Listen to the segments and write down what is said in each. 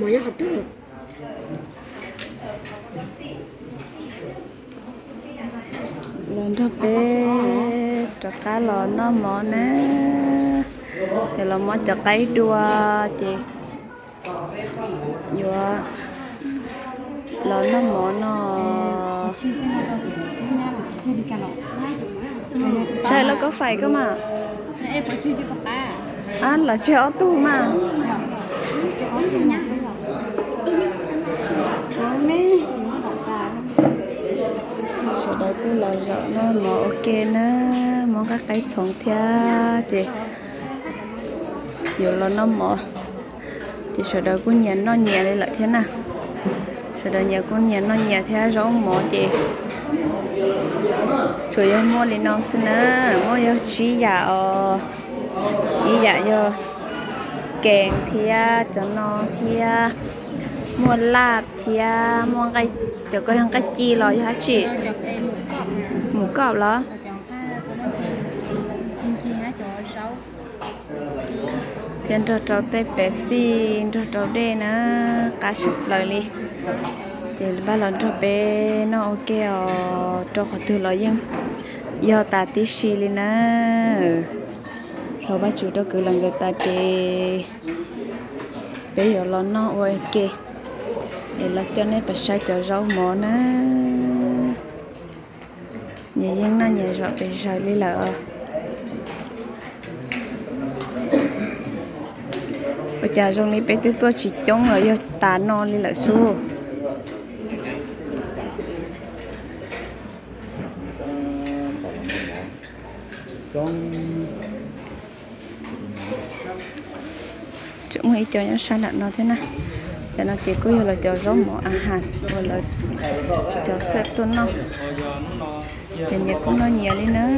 nhớ hạt tư lần đó bé cho cá lò nó mỏ nè thì là mỏ cho cái đua chị vừa lò nó mỏ nó sai nó có phải cơ mà ăn là chơi tu mà sau đó cứ là dọn nó mỏ ok nữa mỏ các cái sống theo chị dù là nó mỏ thì sau đó cứ nhẹ nó nhẹ lên lại thế nào sau đó nhẹ con nhẹ nó nhẹ theo rau mỏ chị chủ yếu mua lên nó xin nữa mua yo chỉ giả ý giả yo kèn thia cho nó thia mua lạp thia mua cái cho coi hàng cái chi lo cho chị mũ cọp đó thiên trâu tây Pepsi trâu đê nữa cá súp lời đi thì ba lần trâu bé nó ok trâu khó từ lời nhưng do ta tí xì lên nữa rồi ba chú đó cứ lần người ta thì bây giờ lo nó ok để là cho nên phải sai cho rau mỏ nữa nhà dân nó nhà rồi phải sai đi là bây giờ trong này bé tụi tôi chỉ chống rồi do ta non đi là xu chúng mình cho nó sang đặt nó thế này cho nó chỉ có là cho rau mỏ ăn hạt rồi là cho xếp tôi nó thì nhà cũng nó nhiều đi nữa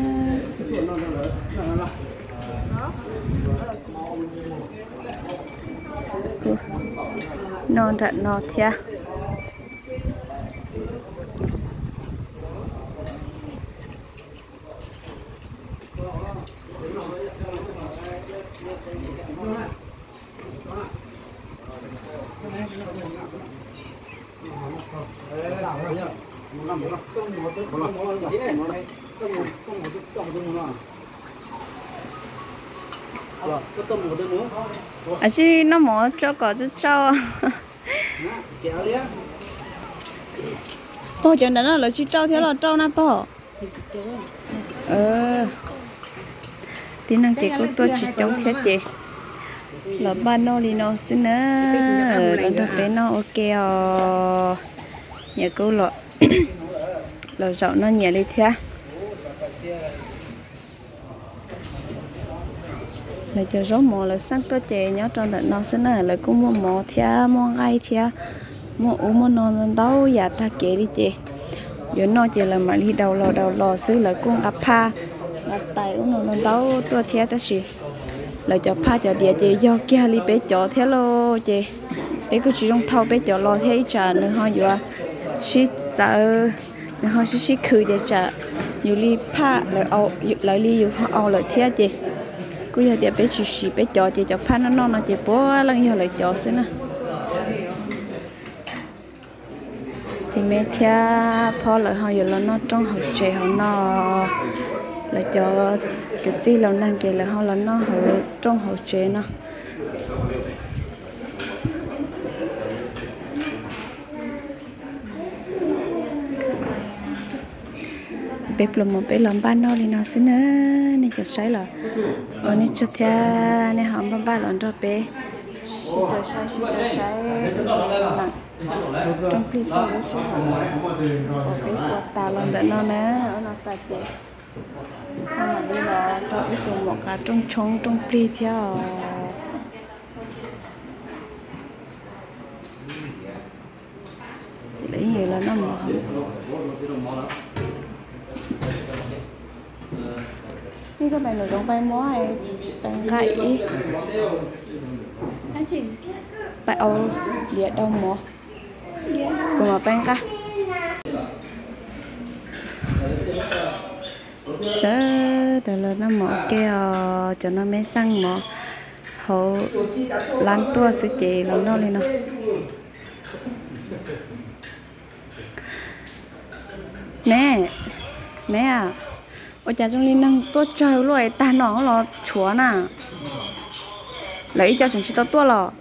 non đặt nó thia à chứ nó mỏ cho có chứ cho bỏ chuyện đó là chỉ trâu thế là trâu na bỏ tí năng chị của tôi chỉ trông thế chị là ba nó đi nó xin nữa lần đầu bé nó ok nhà cô lọ là rau nó nhẹ đi theo là cho rau mò là sáng tôi chè nhớ trong tận nó xin nữa là cũng mua mò theo mua gai theo mua uống mua non đâu giả ta kể đi chị giờ nó chỉ là mà đi đầu lò xứ là cũng áp pha là tay uống non đâu tôi theo ta gì là cho pha cho địa chị do kia đi bé cho theo lo chị bé cứ chỉ trong thau bé cho lo thế trả nữa thôi giờ xí sợ nữa thôi xí khử để trả nhiều ly pha lại ly nhiều ao lại theo chị cứ giờ địa bé chỉ bé cho chị cho pha nó chị bố lần giờ lại cho xí nè thì mẹ theo phò lại họ giờ là nó trong học trẻ họ nó là cho cái gì lâu năng kể là họ là nó ở trong học trẻ nó bếp là một bếp làm ban nó thì nó xin nữa nên cho sai là ở nên cho theo nên họ ba lần cho bé sai trong khi cho nó số bếp quạt tà lần để nó nè ở nó tà chạy mà đây là trong cái số một cả trong trống trong pli theo lấy gì là nó mở như các bạn nói giống bài mó hay bài gậy anh chị bài ô địa đâu mó cùng mà bài ca sợ đó là nó mỏ keo cho nó mới sang mỏ thấu lan tua sẽ chế nó nó lên nó mẹ mẹ à ôi cha trong linh năng tua trời rồi ta nó là chúa nè lấy cho chúng chỉ tua lò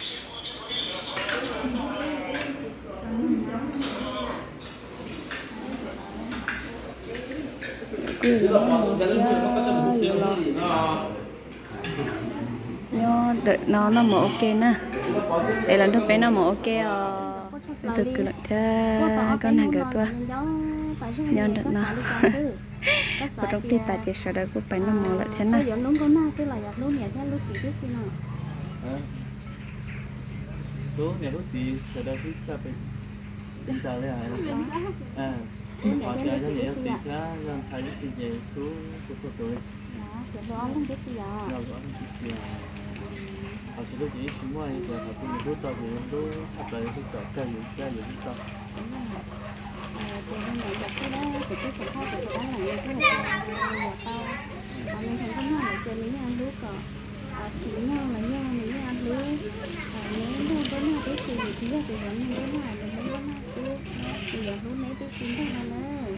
nó mà ok nè để lần thứ bé nó mà ok từ cứ lại thế con này cái tua nhân được nó và trong khi ta chỉ sợ đời của bạn nó mò lại thế này lúc này lúc gì ở đây cứ sao phải đến giờ đây à họ chơi cho vậy thì ra làm thay cái gì vậy cứ sốt rồi rồi họ sẽ lúc gì chúng moi rồi họ cũng lúc tao thì lúc sắp tới lúc tao cây gì tao chỉ nhau là nhau mình ăn lúa nếu mua có nào cái gì thì ra thì vẫn mình đến ngoài mình muốn ăn xưa thì giờ hôm nay tôi xin ra nữa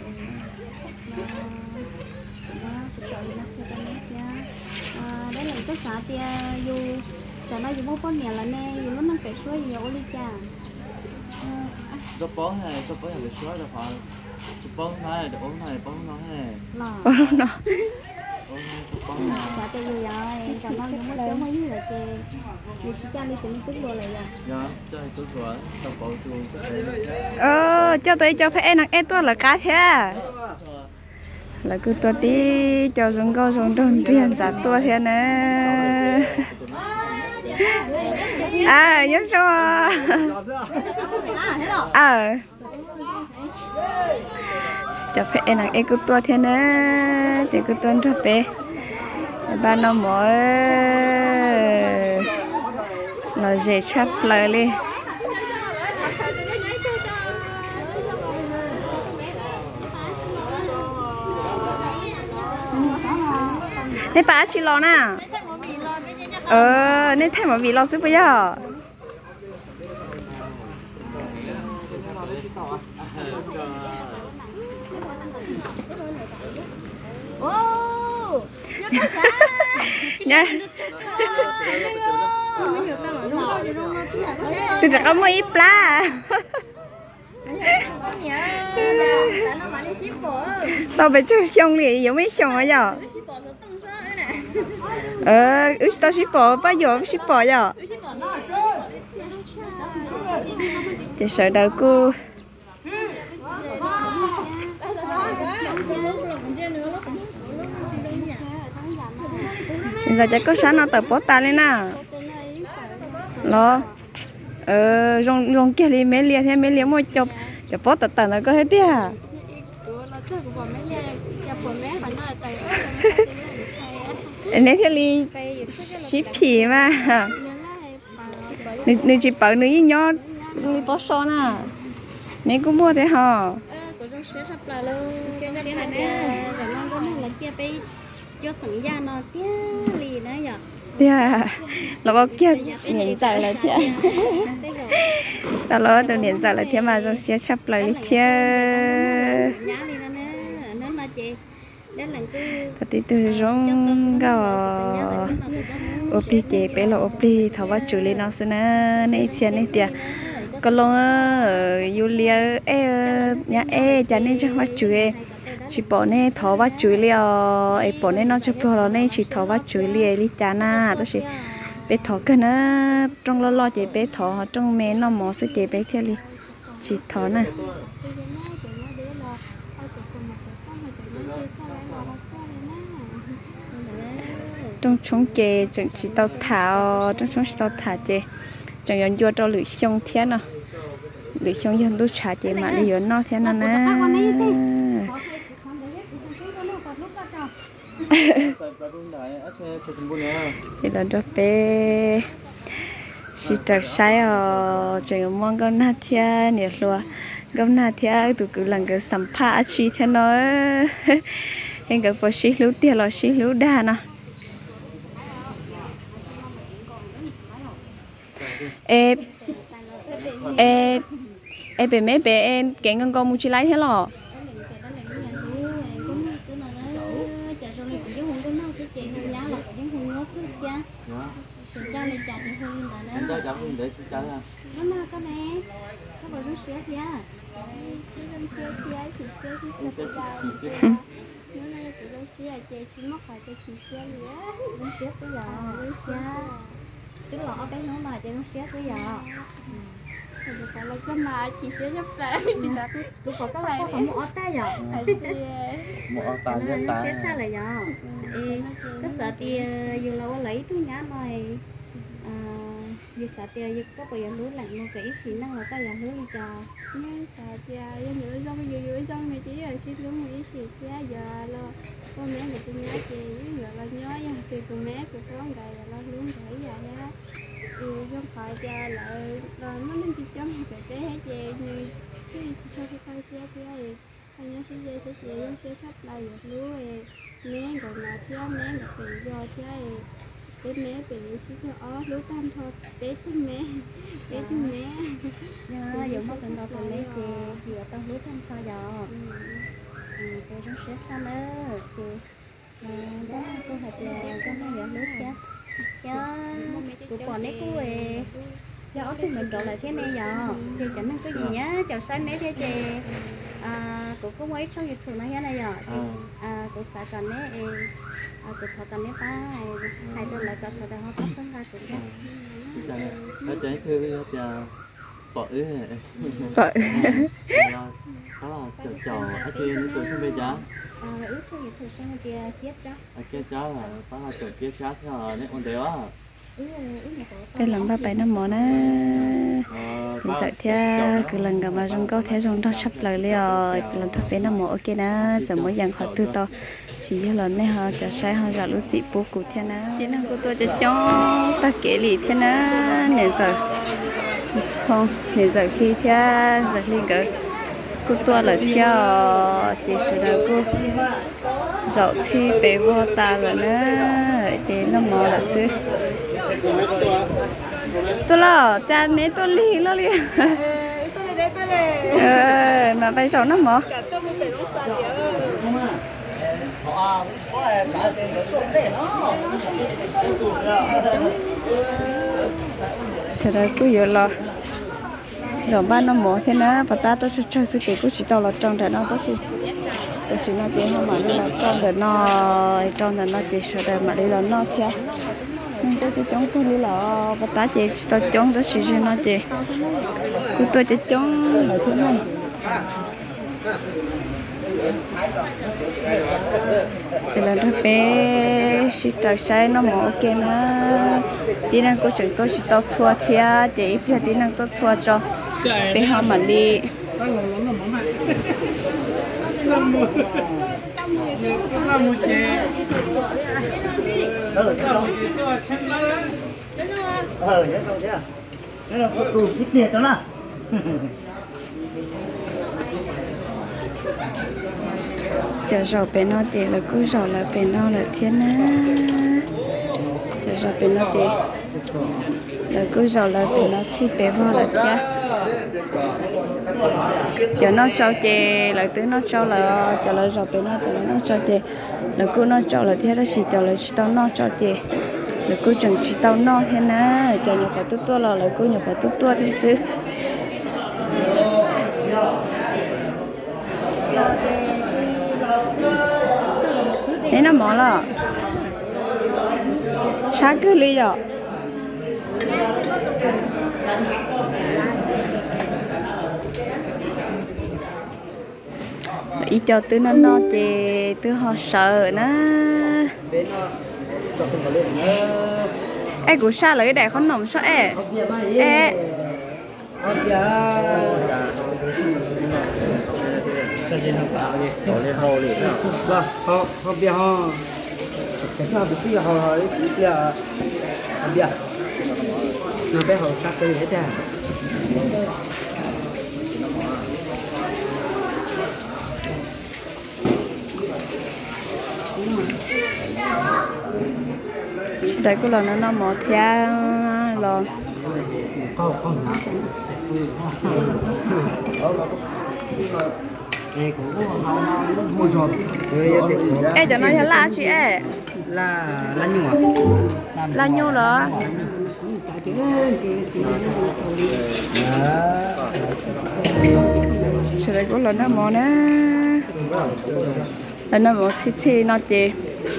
nó chọn nó cho ta biết nha đấy là cái xã thì dù chả nói dù bố nhà là nè dù nó phải số gì ô ly trà cho bón hay để số là phải cho bón này để bón này bón nó hay bón nó xã thì dù vậy chả nói dù bố mấy gì là kì dù chỉ cho đi cũng tức rồi lại à dạ cho tôi gọi tao bảo chuồng cho tới cho phải ăn ăn tôi là cá thế là cứ tôi tí cho chúng câu chúng trồng truyền trả tôi thế nè nhớ cho cho phải ăn ăn cứ tôi thế nè thì cứ tuân cho bé ba nó mỗi là dễ chấp lại đi nên bà chỉ lo nè nên thay một vị lo sức bây giờ nha tôi đã có mấy pla tao phải chơi xong liền giống mấy xong ở giờ tao ship bỏ bao giờ ship bỏ giờ thì sợ đâu cô giờ chắc có sáng nó tập bớt ta lên nào lo rong kia đi mấy lia thế mấy lia mua chụp bớt tận tận là có hết tiếc nếu thế li ship phì mà nữ chỉ bảo nữ với nhau đi bớt số nè mấy cũng mua thế hả cho sẵn ra nó tiếc lì nữa nhở là bao kia nhìn dài là thế ta lo từ nhìn dài là thế mà rồi sẽ chấp lại thế và tí từ rong gạo ốp đi chế bé là ốp đi thảo vắt chửi lên nó xem này xem này tiệt còn lo Julia nhà cha nên cho vắt chửi chỉ bỏ nè tháo vắt chuối liao ấy bỏ nè nó cho pro nè chỉ tháo vắt chuối liao đi cha na đó chỉ bé tháo cái nó trong lo chỉ bé tháo trong mẹ nó mỏ sẽ chỉ bé theo đi chỉ tháo nè trong chúng chè chẳng chỉ tao tháo trong chúng tao thả chè chẳng yon vô cho lưỡi xong thế nào lưỡi xong yon tôi trả chè mà đi yon nó thế nào nè thì là cho bé chỉ trật sai ở trường mong con nát thia nhiệt luôn con nát thia tụi cứ làm cái sắm phá chi thế nó hình cái bộ xí lú tiền là xí lú đa nè ê ê ê bé mấy bé em kẹn con mua chi lấy thế lò em cho cháu để chú cháu ra nó mà con này nó bảo nó xé giá nó này tụi nó xé chơi chỉ mắc phải chơi chỉ xé nữa nó xé xé giò cái lọ cái nó mà chơi nó xé xé giò thì phải là cái mà chỉ xé giúp tay chỉ là tôi có cái này không mua tay giò một tay nó xé xa lại giò cái sợ thì dù là lấy túi nhá mày giờ sợ thì giờ có bây giờ lúa lạnh mà cái xí năng là cái là lúa đi cho nghe sợ thì giờ nữa trong giờ trong này chỉ là xí lúa mấy xí thì giờ là con mẹ người tôi nhớ chị giờ là nhớ giờ thì con mẹ của con đây là lúa để giờ đó thì trong phải giờ lại là nó nên chỉ trong cái hết chị như cái cho cái tay xí thì anh nhớ xí dây thì chị nó sẽ thắp lại được lúa mẹ rồi mà thiếu mẹ được thì do thế bé mẹ bị chỉ có lúa tam thôi bé thằng mẹ nhớ giờ mất cần đâu còn mẹ thì giờ tao lúa tam sao giờ cái nó sẽ sao nữa thì đó cô học là có mấy giờ lúa chứ tụi còn đấy cô về cho thì mình rồi lại thế này giờ thì chẳng năng cái gì nhá chào sáng đấy thế chị tụi có mấy trong YouTube này này giờ tụi xã còn đấy tụi họ còn đấy ta hai đứa lại có sao đây họ có sinh ra tụi nó ở trái thư giờ bỏ ứ vậy đó là trò ở trên những tuổi không bây giờ ước cho những thời gian kia tiếp cho kia cháu là đó là tuổi kia cháu theo nên ổn định á cái lần ba bảy năm mỏ nè mình sợ theo cứ lần gặp mà trong câu theo trong đó sắp lời liền lần thập bé năm mỏ ok nè giờ mới dàn khỏi tư to chỉ là này họ cho sai họ ra lúc chị bố cụ theo nè chỉ năng của tôi cho chó ta kể lì theo nè nè giờ không nè giờ khi theo giờ khi cái cô tôi là theo chỉ sự là cô dạo khi bé vô ta rồi nè thì nó mỏ là xứ tôi lo cha mẹ tôi li lo li mà bây giờ nó mỏ sẽ đây cứ giờ lo rồi ba nó mỏ thế nào và ta tôi sẽ chơi sự kiện của chị tao là trong để nó có gì tôi chỉ nói chuyện không mà đi là trong để nó chỉ sẽ đây mà đi là nó theo nên tôi chống tôi đi là và ta chỉ tôi chống tôi chỉ nó chỉ tôi chỉ chống là thế này thì là nó bé chỉ trái sai nó mỏ ok nó tí năng cô chừng tôi chỉ tao xua thia chỉ phía tí năng tôi xua cho bé họ mà đi chờ rồi bên nó thì là cứ rồi là bên nó là thiên á chờ rồi bên nó thì là cứ rồi là bên nó chỉ bé vào là thiên chờ nó cho chè là tới nó cho là chờ là rồi bên nó thì nó cho chè là cứ nó cho là thiên đó chỉ chờ là chỉ tao nó cho chè là cứ chẳng chỉ tao nó thế nè chờ nhập phải tua là cứ nhập phải tua thế xứ nên nó mỏ là sáng cứ ly rồi ý cho tứ nó thì tứ họ sợ nó em cũng xa lấy đại con nồng sao em họ bia họ cái sao bị suy họ hỏi bia bia nó bé họ sát tới hết à đây cũng là nó mỏ theo rồi có hả cái cũng mua rồi ê cho nó cho la chị ê là nhung à la nhô rồi sẽ đây có lần nó mò nè lần nó mò xí nó chị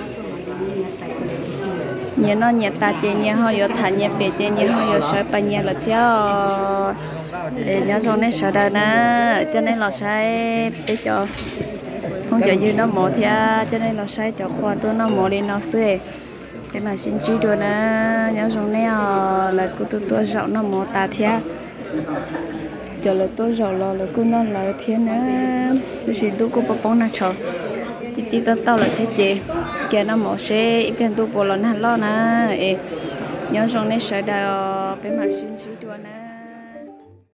nhà nó nhà ta chị nhà họ có thả nhà bể chị nhà họ có sợ bà nhà là theo nhớ trong này sợ đâu nè cho nên là sai để cho không cho như nó mò theo cho nên là sai cho khoa tôi nó mò đi nó xưa để mà xin chỉ đồ nè nhớ trong này là cô tôi rộng nó mò ta theo giờ là tôi rộng là cô nó là thiên nữa tôi xin tôi cô bông nó cho tí tao là thế chị kia nó mò xe ít bên tôi bỏ lần lo nè nhớ trong này sợ đâu để mà xin chỉ đồ nè